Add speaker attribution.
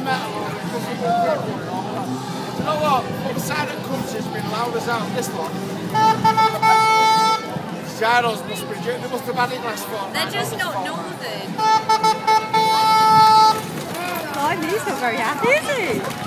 Speaker 1: metal or it doesn't go quick going on. You know what? The silent country's been loud as out. This one. Gyros must be. They must have had it last fall.
Speaker 2: They're just not northern.
Speaker 3: Blimey, he's not very happy, is he?